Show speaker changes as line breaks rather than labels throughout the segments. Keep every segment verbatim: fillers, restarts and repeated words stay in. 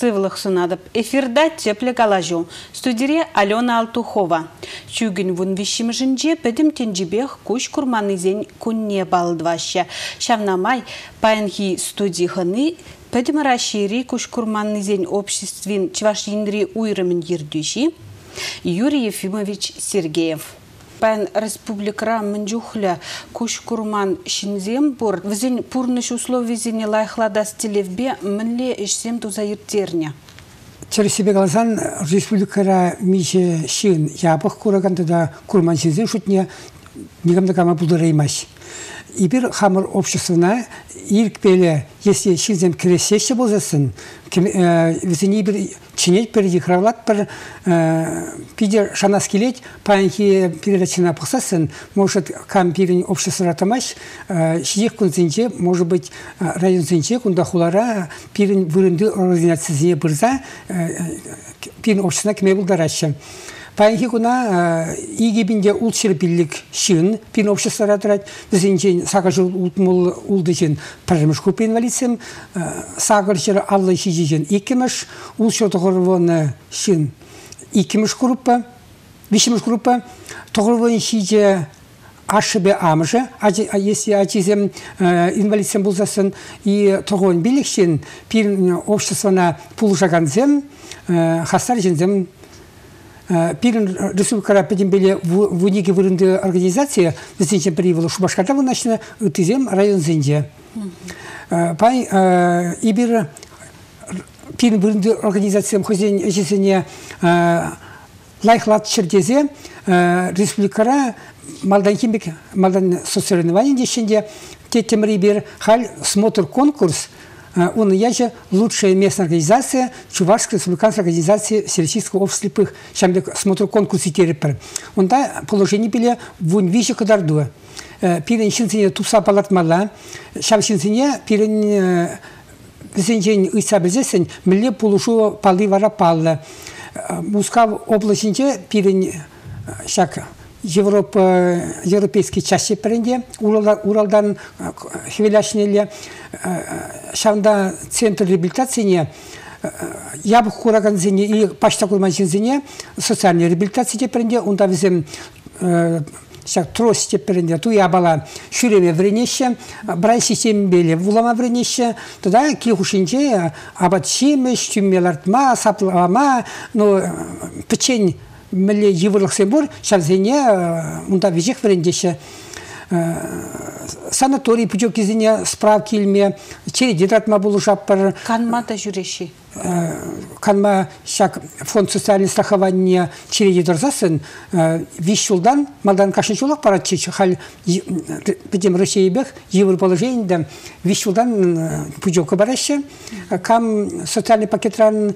сывлых сынадып. Эфирда тепле калажу. Студире Алена Алтухова. Чугин вун вишимжинже педим тенжибех куш курманызен кунне балдваща. Шавнамай паянхи студиханы педим расшири куш курманызен обществин чвашинри уйрымен ердюши. Юрий Ефимович Сергеев. Пан республикра менджухля куш курман шинзем бур визин пурныш условий зене лайхлада стилевбе менле ишсем тузаиртерня.
Через себя глазан республикара мише шин ябах кураганда да курман шинзем шутня никогда кама булдыраймаш. И бир хамыр обществена иркпеле, если шинзем кресеще болзасын, визини бир чинеть переди хравлат пер пидер шанаскилеть панхи передачина пахсасын, может кам пирень общество ратамаш, шиех кунзинче, может быть район зинче, кунда хулара пирень вырынды организации бирза пирень обществена кме булдараща. Паянхи куна игибинде улчыр биллик шин, пин общество ратрать, зинчен сагажу ултмул улдычин парамыш купи инвалидсем, сагарчыр аллы шижижен икимыш, улчыр тоғырвон шин икимыш группа, вишимыш группа, тоғырвон шиже ашыбе амыжы, если ачизем инвалидсем булзасын, и тоғырвон биллик шин, пин обществона пулжаганзем, хастар жинзем, Пирен республика педимбеле в унике вырынды организация, зачем привела Шубашкарта выносина, тизем район Зинджи. Пай ибир пирен вырынды организациям хозяин ежесене лайхлат чердезе республикара малдан химик малдан социализованием дешенде тетем рибир халь смотр конкурс. Он яже лучшая местная организация, Чувашская республиканская организация Всероссийского общества слепых. Сейчас смотрю конкурсы терпер. Он да положение были в унвище кадарду. Пирен шинцене тупса палат мала. Сейчас шинцене пирен везенчен исабезесен мле полушу палы вара палла. Мускав областинче пирен шак Европа, европейские части пренде, Уралдан хвиляшнели, шанда центр реабилитации, я бы хураганзине и почта курманчинзине, социальной реабилитации пренде, он там взем шак трости пренде, ту я была шуреме вренеще, брай системе бели, вулама вренеще, туда кихушинче, абатчиме, штюмелартма, саплама, ну печень. Мле еврлых себор, шавзене, унда вижих врендеше, санаторий пучок изине справки ильме, череди тратма булу шаппар.
Канма да жюреши.
Канма шак фонд социального страхования череди дорзасын, вишулдан, малдан кашничулах паратчич, халь пидем России бех, евр положение, да вишулдан пучок бараще, кам социальный пакет ран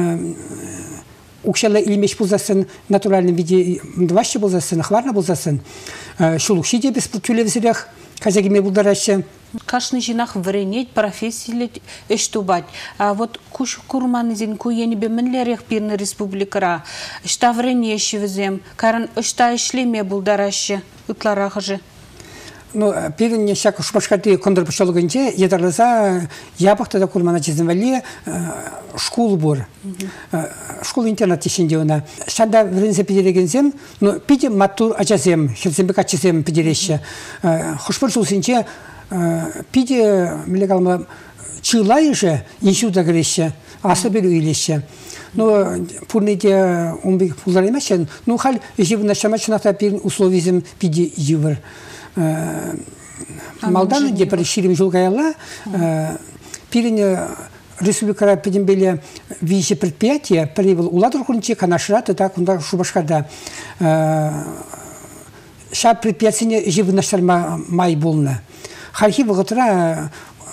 Укшала илмеш булзасын, натуральном виде дваще булзасын, хварна булзасын. Шулукшиде без тюлевзирях, казагиме булдараще.
Кашны жинах вренеть, профессиялить, эштубать. А вот куш курманызин куени беменлерях пирны республикара. Шта вренеще везем, каран шта ишлеме булдараще, утларахаже.
Ну, пирен шак шубашкаты кондыр пошалгынче, едарласа ябахта да курмана чиземвали школ бур. Школ интернет тишинде она. Шанда врензе пидерегензем, но пиде матур ачазем, херзембек ачазем пидереше. Хошпорсусинче пиде млегалма чилайже иншуда греше, асабелу илеше. Но пурнете умбик пуларемешен, ну халь живна шамачната пирен условизем пиде ювер. Малданы где приширим жулгаяла, пирень республика педимбеле вище предприятия привел уладр кунче канашрата так унда шубашкада. Ша предприятие живна шарма май болна. Хархи воготра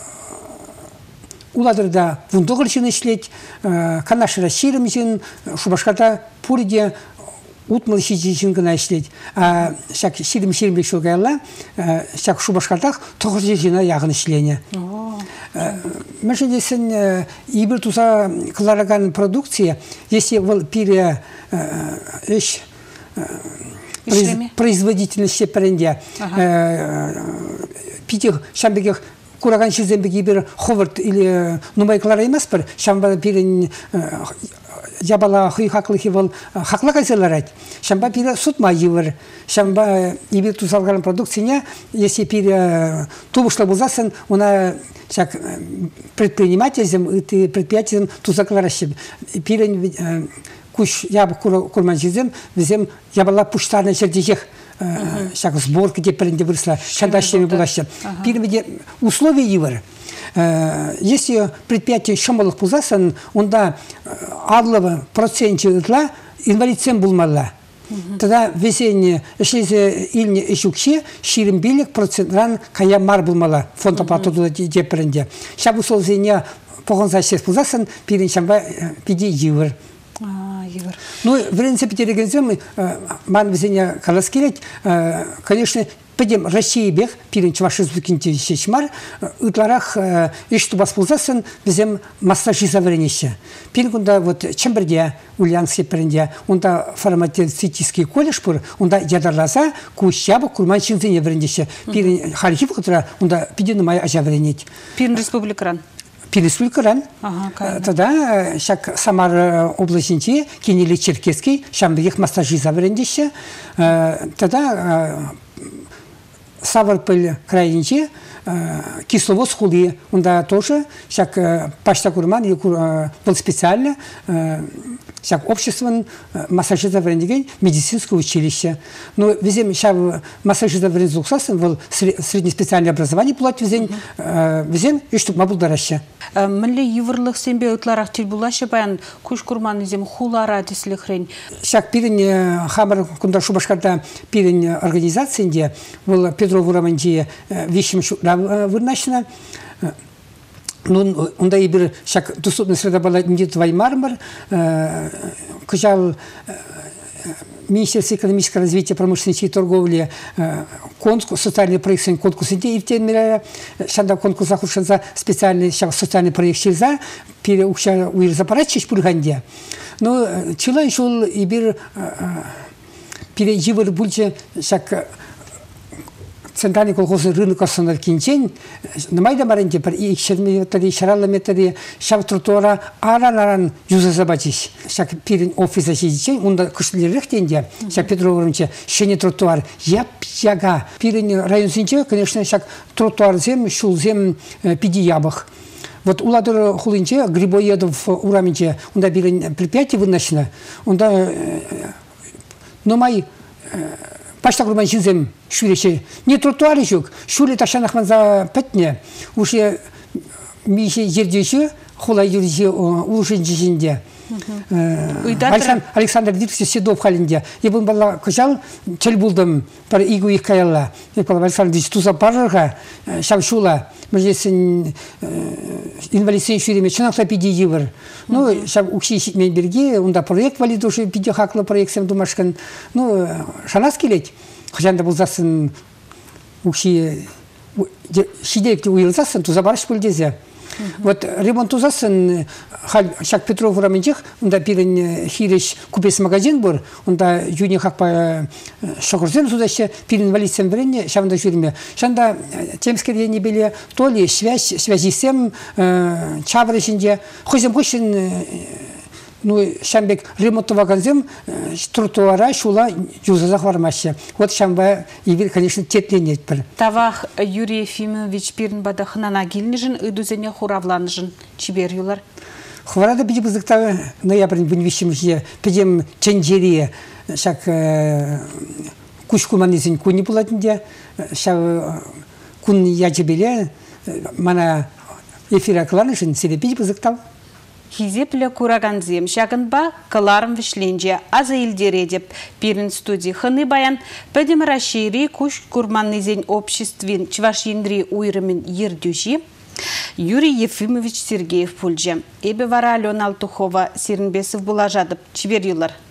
уладрда вундоглчин ишлеть, канашра ширимжин шубашкада пурде утмал шижижин гына ишлеть, а шак ширим ширимлек шулгайла, шак шубашкартах тоғыз жина яғын ишлене. Мәшедесін ибір туса кылараган продукция, если вол пире эш производительность шепаренде, питех шамбегех кураган шизембеги бір ховард или нумайклар емес бір, шамба бірін ябала хуй хаклыхи бол хакла кайсылар айт. Шамба пире сутма йывыр. Шамба ибир тусалган продукцияне, если пире тубушла бузасын, она шак предпринимателем и предприятием тусакларащи. Пире куш ябы курманчизем, везем ябала пуштарный чердежех. Шак сборка где пренде выросла, шандащами булаща. Пире веде условия йывыр. Если предприятие шамалых пузасан, он да адлова процентчилыкла инвалидсем булмалла. Тогда весенне шлизе ильне ишукше ширим билик процентран кая мар булмала фонд оплаты туда депренде. Шабу солзене погонса шес пузасан пирин шамба пиди йывыр. Ну, в принципе, телегензем ман весенне каласкелет, конечно, пойдем России бег, пирин чуваши звукинти шешмар, утларах ишь тубас пулзасын, везем массажи завренище. Пирин кунда вот Чемберде, Ульянский перенде, онда фармацевтический колледж пур, онда ядарласа, кущаба курманчин зене врендище. Пирин хархив, которая онда пидину мая ажавренить.
Пирин республикаран.
Переспылькаран. Тогда шак Самар областинчи, Кенили Черкесский, шамбегих массажи заврендище. Тогда Саварпыль крайничи, Кисловоз хули, он да тоже, шак пашта курман, был специально, шак общество массажиста врендиген, медицинское училище. Но везем шак массажиста врендзуксасын, был среднеспециальное образование платить везем, везем и чтоб мабул дараща.
Милли юврлых сембе утларах тилбулашы баян куш курман изем хулара дислихрень.
Шак пирин хамар кунда шубашкарда пирин организациянде, был Петров Ураманди вещим вырнашина. Ну, он да и бир шак доступная среда была не твой мармар, кожал Министерство экономического развития, промышленности и торговли, конкурс, социальный проект, конкурс идей, и в те мере, шанда конкурс захушен за специальный социальный проект через переуча уир запорачивать пурганде. Но чила еще и бир переживер больше шак центральный колхозный рынок основной кинчен, на майда маренте пар и шерметари, шараламетари, шав тротуара, аран-аран юза забатись. Шак пирин офиса сидичен, он да кышлерек тенде, шак Петровича, шене тротуар, яп-яга. Пирин район синче, конечно, шак тротуар зем, шул зем пиди ябах. Вот у ладора хулинче, Грибоедов Ураминче, он да пирин предприятие выносено, он да, но мои пашта курманчин зем шуреше. Не тротуары жоқ. Шуре ташанахман за пятне. Уже мише ердеше, хулай ердеше улушен жешенде. Александр Дирксович Седов халинде. Я был бала кожал, чел булдым пар игу их каялла. Я был Александр Дирксович туза парырга, шавшула. Мажесен инвалидсен шуреме чынақта пиди евр. Ну, шав укши мен берге, онда проект валид уже пиди хақлы проектсем думашкан. Ну, шанас келет. Хожанда болзасын укши шидекте уйылзасын, туза барыш пөлдезе. Вот ремонт узасын, шак Петров Ураменчех, онда пирен хиреш купес магазин бор, онда юни хакпа шокурзен судаще, пирен валидсен врене, шаванда жюриме. Шанда темскерде не били, то ли связь, связисем, чаврешенде, хозем хошен, ну, шамбек ремонтоваганзем, тротуара, шула, юзазах вармаще. Вот шамба, и, конечно, тетленет.
Тавах Юрий Ефимович пирн бадахнана гильнижин, и дузене хуравланжин, чибер юлар.
Хварада биди бузыктавы, ноябрь вынвищемже, пидем ченджерие, шак кушкуманизин куни буладинде, шак кун яджебеле, мана эфира кланышин, себе биди бузыктавы.
Хизепле кураганзем, шагынба каларым вишленже, аза илдередеп, пирин студии ханы баян, пәдем расшири куш курманнызен обществен чваш енгри уйрымен ердюжи, Юрий Ефимович Сергеев пульже. Эбе вара Алена Алтухова, Сирнбесов булажадып, чибер юлар.